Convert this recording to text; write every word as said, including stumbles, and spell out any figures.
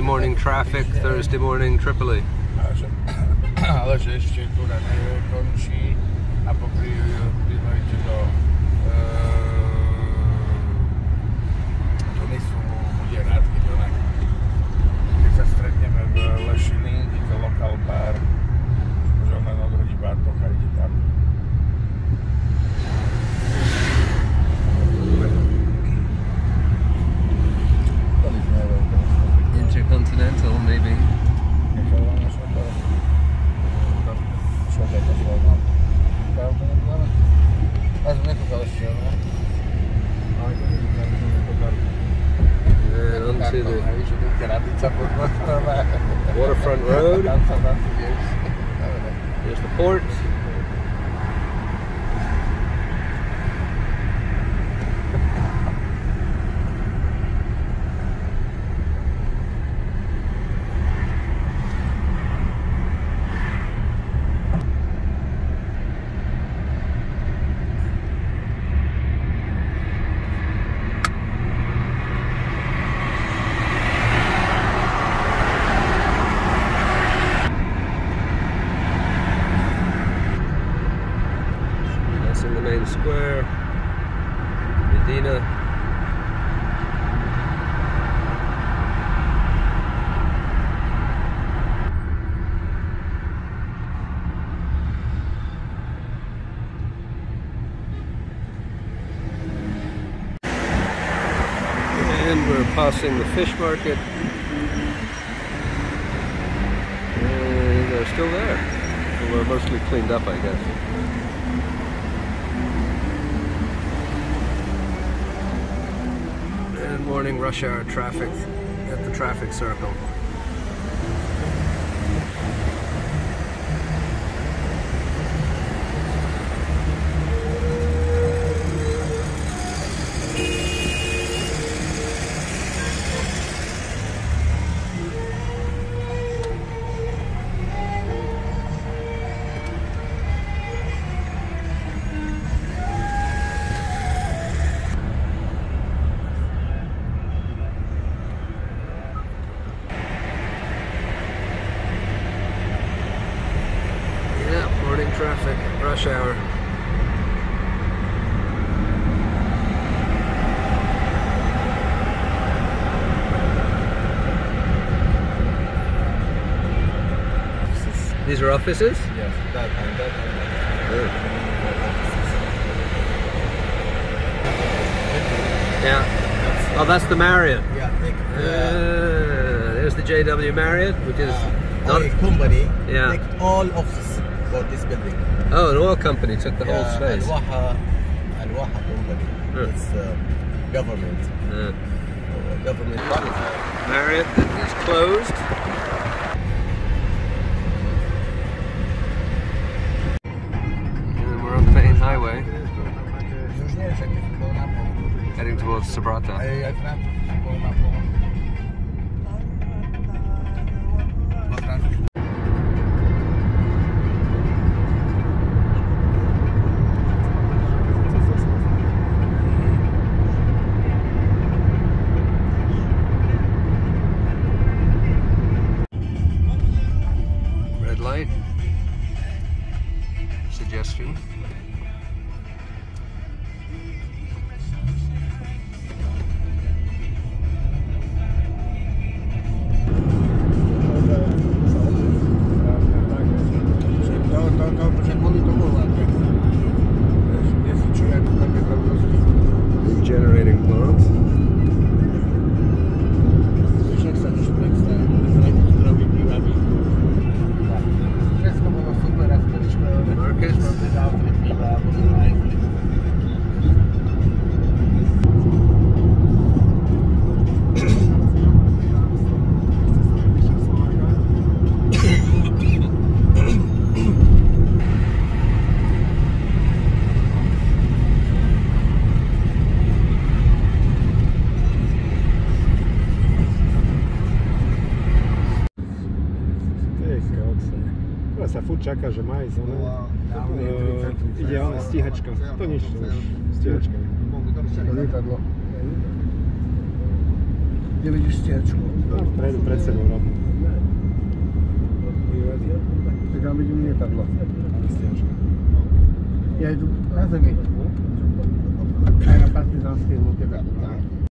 morning traffic, Thursday morning, Tripoli. Ale že ešte túra nekončí a popri príjmajte do to nie sú ľudia rád, keď onak keď sa stretneme v Lešilín, je to lokal bar, že on len odhodí bártoch a ide tam. Intercontinental, maybe. And onto the waterfront road. There's the port. In the main square, Medina. And we're passing the fish market. And they're still there. Well, we're mostly cleaned up, I guess. Morning rush hour traffic at the traffic circle. Traffic, rush hour. These are offices? Yes, that and that and that. Yeah. Oh, that's the Marriott. Yeah, take, uh, there's the J W Marriott, which is uh, not a company. Yeah. Take all offices for this building. Oh, an oil company took the yeah, whole space. Al-Waha, Al-Waha company. Hmm. It's uh, government. Yeah. Uh, government money. Marriott is closed. And we're on the main highway, heading towards Sabrata. Light suggestion. Generating plants. Sa furt čaká, že má ísť ona. Uh, ide ona stíhačka. To nič, to už stíhačka. Lietadlo. Kde vidíš stíhačku? No, vpredu, pred sebou. lietadlo. Stíhačka. Ja idú na zemi. Aj na partizánskej lúke.